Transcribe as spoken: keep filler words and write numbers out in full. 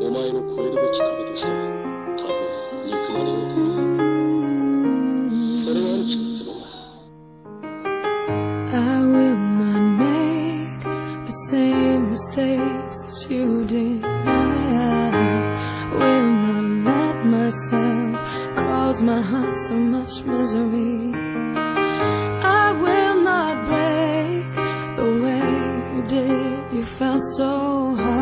お前の越えるべき壁としてたとえ憎まれようともそれは兄貴ってもんだ。 I will not make the same mistakes that you did. I will not let myself cause my heart so much misery. I will not break the way you did. You felt so hard.